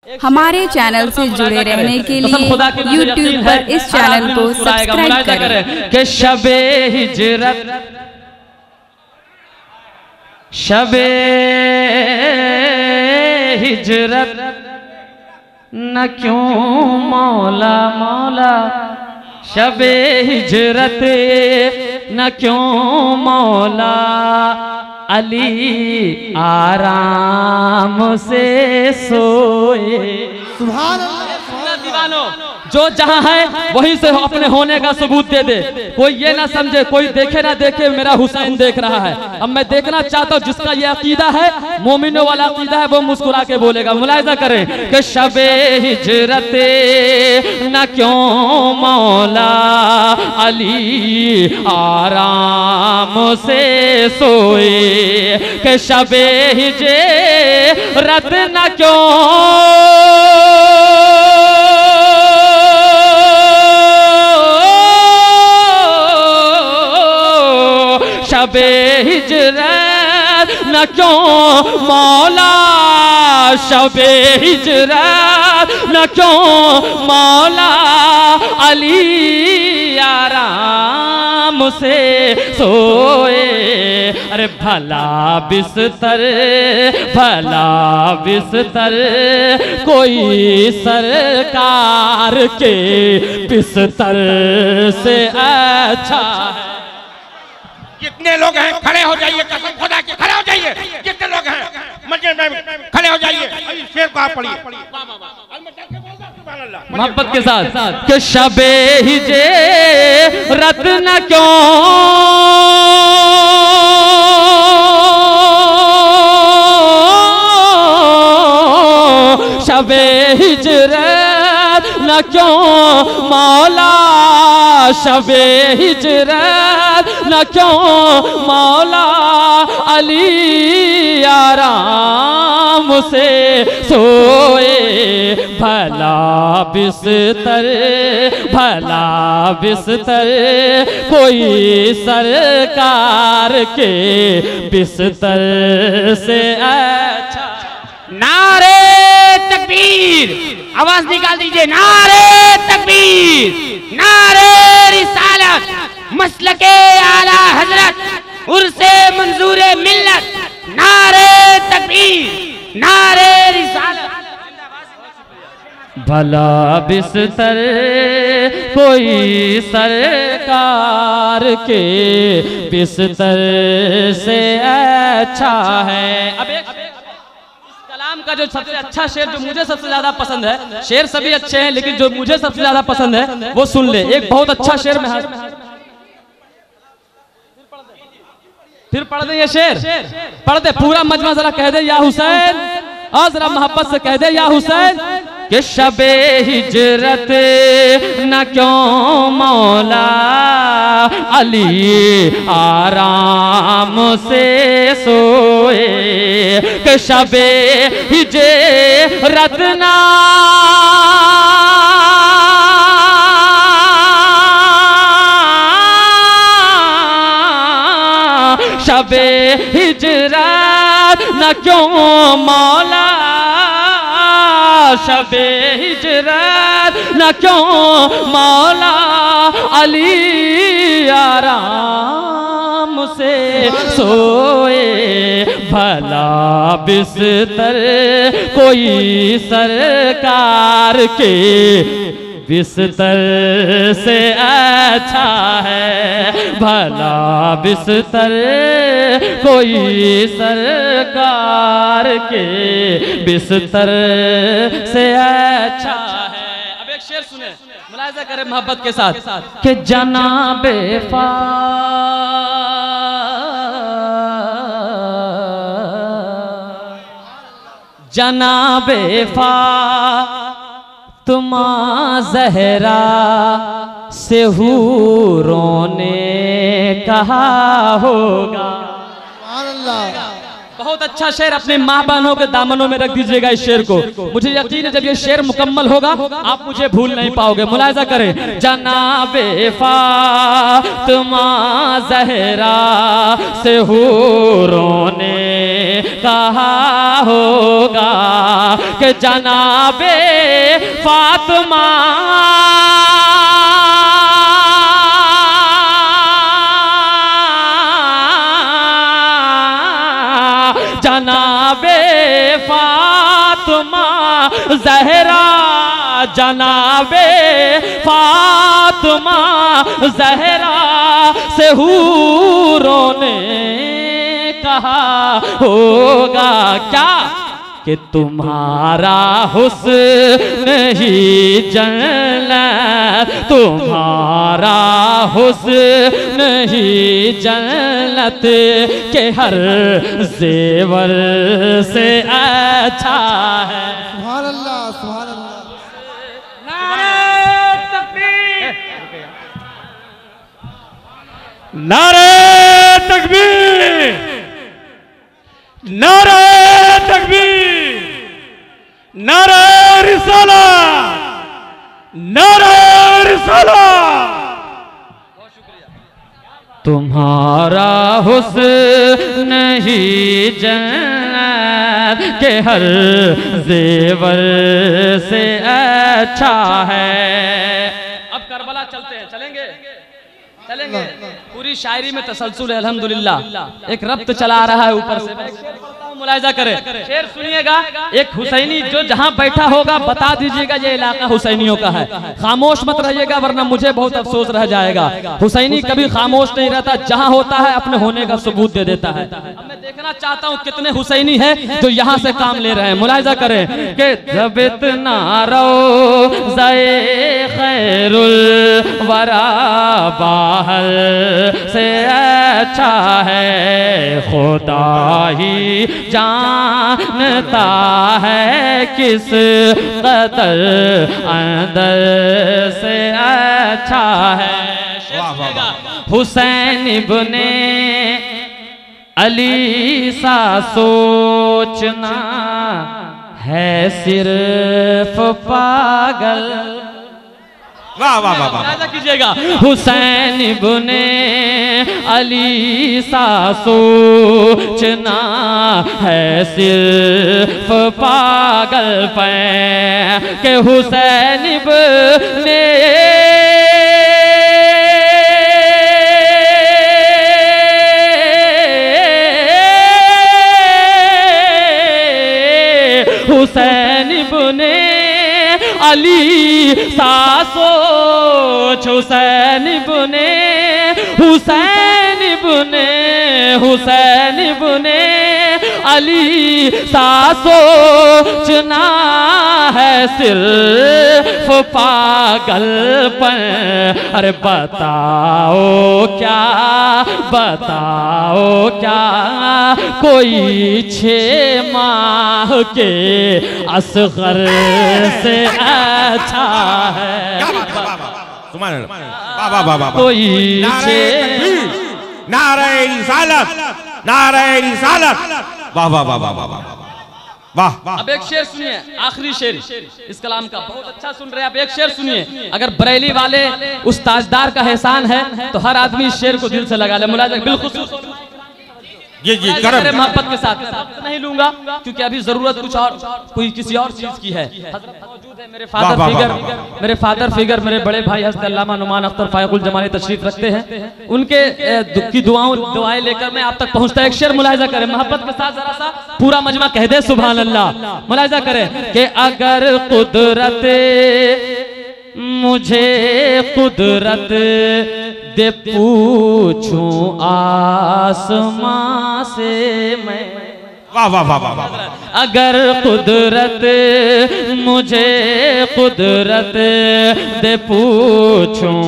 हमारे चैनल से जुड़े रहने के लिए YouTube पर इस चैनल को सब्सक्राइब करें। कि शबे हिजरत न क्यों मौला मौला, शबे हिजरत न क्यों मौला, अली आराम से सोए। सुभान अल्लाह। दीवानो जो जहां है वहीं से अपने होने का सबूत दे दे। कोई ये ना समझे, कोई देखे ना देखे मेरा हुसैन देख रहा है। अब मैं देखना चाहता हूँ जिसका ये अकीदा है, मोमिनों वाला अकीदा है, वो मुस्कुरा के बोलेगा। मुलाहिजा करें कि शबे हिजरत न क्यों मौला, अली आराम से सोए। कि शबे हिजरत न क्यों शबे हिजरत न क्यों मौला, शबे हिजरत न क्यों मौला, अली आराम से सोए। अरे भला बिस्तर कोई सरकार के बिस्तर से अच्छा है। कितने लोग हैं? खड़े हो जाइए, कसम खुदा की खड़े हो जाइए। कितने लोग हैं मस्जिद में? खड़े हो जाइए। शेर को आप पढ़िए मोहब्बत के साथ कि शबे हिजरत न क्यों शबे हिजरत न क्यों मौला, शबे हिजरत न क्यों मौला, अली आराम से सोए। भला बिस्तर कोई सरकार के बिस्तर से अच्छा। नारे तकबीर, आवाज निकाल दीजिए। नारे तकबीर, नारे रिसालत, मसलके आला हजरत, उर्से मंजूरे मिल्लत। नारे तकबीर, नारे रिसालत। भला बिस्तर कोई सरकार के बिस्तर से अच्छा है। अब एक कलाम का जो सबसे अच्छा शेर जो मुझे सबसे ज्यादा पसंद है, शेर सभी अच्छे हैं लेकिन जो मुझे सबसे ज्यादा पसंद है वो सुन ले। एक बहुत अच्छा शेर में फिर पढ़ दे, ये शेर पढ़ दे पूरा मजमा, जरा कह दे या हुसैन, और जरा मोहब्बत से कह दे या हुसैन। कि शबे हिजरत न क्यों मौला, अली आराम से सोए। कि शबे हिजरत न शबे हिजरत न क्यों मौला, शबे हिजरत न क्यों मौला, अली आराम से सोए। भला बिस्तर कोई सरकार के बिस्तर से अच्छा है। भला बिस्तर कोई सरकार के बिस्तर से अच्छा है। अब एक शेर सुने, मुलाहिजा करें मोहब्बत के साथ कि जनाबे तुमा ज़हरा से हूरों ने कहा होगा। बहुत अच्छा शेर अपने माँ बहनों के दामनों में रख दीजिएगा इस शेर को। मुझे यकीन है जब ये शेर मुकम्मल होगा आप मुझे भूल नहीं पाओगे। मुलाहिजा करें। जनाबे फातिमा ज़हरा से हूरों ने कहा होगा कि जनाबे फातिमा जनाबे फातिमा ज़हरा जनाबे फातिमा ज़हरा से हूरों ने कहा होगा क्या कि तुम्हारा हुस्न ही जन्नत, तुम्हारा हुस्न ही जन्नत के हर जेवर से अच्छा है। सुभान अल्लाह, सुभान अल्लाह। नारे तकबीर, नारे तकबीर, नारे तकबीर, नारे रिसालत, नारे रिसालत। तुम्हारा हुस्न ही जन्नत के हर जेवर से अच्छा है। अब करबला चलते हैं, चलेंगे चलेंगे। पूरी शायरी में तसलसल है अल्हम्दुलिल्लाह। एक रब्त चला रहा है ऊपर से, मुलाहिजा करें। शेर सुनिएगा। एक हुसैनी जो जहां बैठा होगा बता दीजिएगा ये इलाका हुसैनियों का है। खामोश मत रहिएगा वरना मुझे बहुत अफसोस रह जाएगा। हुसैनी कभी खामोश नहीं रहता, जहां होता है अपने होने का सबूत दे देता है। अब मैं देखना चाहता हूं कितने हुसैनी है जो यहां से काम ले रहे हैं। मुलाहिजा करें कि जब इतना रोज़े खैरुल वरा बाहर से अच्छा है, खुदा ही जानता है किस कदर अंदर से अच्छा है। हुसैन इब्ने अली सा सोचना है सिर्फ पागल। वाह वाह वाह वाह कीजिएगा। हुसैन इब्ने अली सा सोचना है सिर्फ पागल पे के हुसैन इब्ने हुसैन इब्ने अली सा सोच, हुसैन इब्ने हुसैन इब्ने हुसैन इब्ने अली सा सोचना है सिर्फ पागलपन। अरे बताओ क्या, बताओ क्या कोई 6 माह के असगर से अच्छा है। कोई नारे रिसालत, नारे रिसालत। वाह वाह वाह वाह वाह वाह। अब एक शेर सुनिए, आखिरी शेर इस कलाम का। बहुत अच्छा सुन रहे हैं आप। एक शेर सुनिए। अगर बरेली वाले उस ताजदार का एहसान है तो हर आदमी इस शेर को दिल से लगा ले। मुलाहिजा बिल्कुल जी मेरे मोहब्बत के साथ नहीं लूंगा क्योंकि अभी जरूरत कुछ और, कोई किसी और चीज की है। मौजूद है मेरे फादर फिगर, मेरे बड़े भाई हज़रत अल्लामा नुमान अख्तर फायकुल जमानी तशरीफ रखते हैं। उनके की दुआएं लेकर मैं आप तक पहुंचता। एक शेर मुलाहिजा करें मोहब्बत के साथ, जरा सा पूरा मजमा कह दे सुभान अल्लाह। मुलाहिजा करें कि अगर कुदरत मुझे कुदरत दे पूछूं आसमां से मैं। वाह वाह वाह वाह। अगर कुदरत मुझे कुदरत दे पूछूं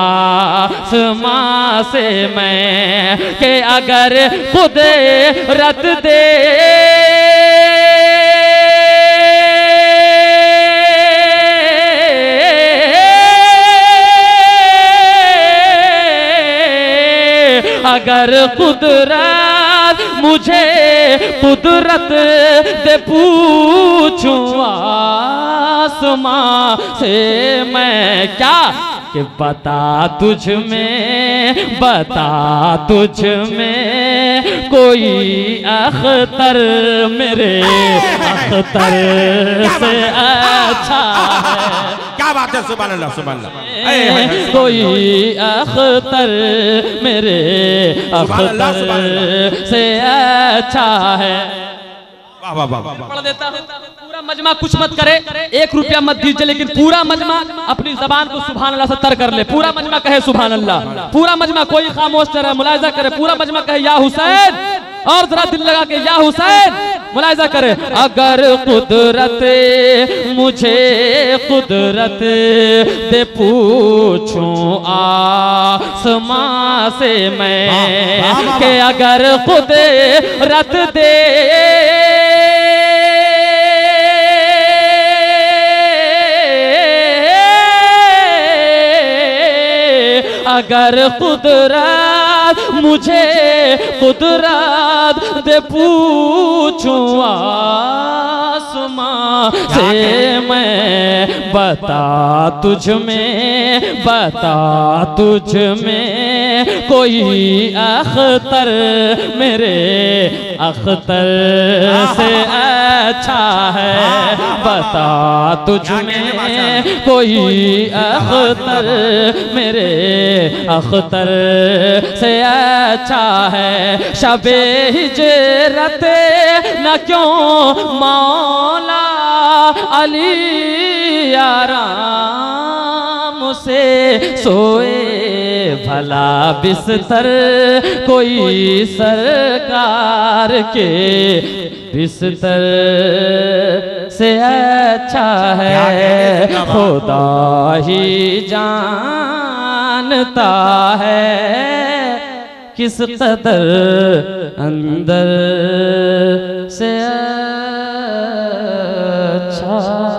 आसमां से मैं कि अगर कुदरत दे अगर कुदरत मुझे कुदरत दे पूछूं आसमां से मैं क्या कि बता तुझ में कोई अख्तर मेरे अख्तर से अच्छा है। क्या बात है, सुभान अल्लाह सुभान अल्लाह। कोई अख्तर मेरे अख्तर से अच्छा है। वाह वाह वाह। पढ़ देता हूं, पूरा मजमा कुछ मत करे, 1 रुपया मत दीजिए, लेकिन पूरा मजमा अपनी जबान को सुभान अल्लाह से तर कर ले। पूरा मजमा कहे सुभान अल्लाह, पूरा मजमा, कोई खामोश रहे, मुलाहिजा करे। पूरा मजमा कहे या हुसैन, और जरा दिल लगा के या हुसैन मुलाहिजा करे। अगर कुदरत मुझे कुदरत दे पूछूं आसमां से मैं के अगर कुदरत दे अगर कुदरत मुझे कुदरत दे पूछूं आसमां से मैं बता तुझ में कोई अख्तर मेरे अख्तर से अच्छा है। बता तुझ में कोई अख्तर मेरे अख्तर से अच्छा है। शबे हिजरत न क्यों मौला अली आराम से सोए भला बिस्तर कोई सरकार के बिस्तर से अच्छा है। खुदा ही जानता है किस कदर अंदर से अच्छा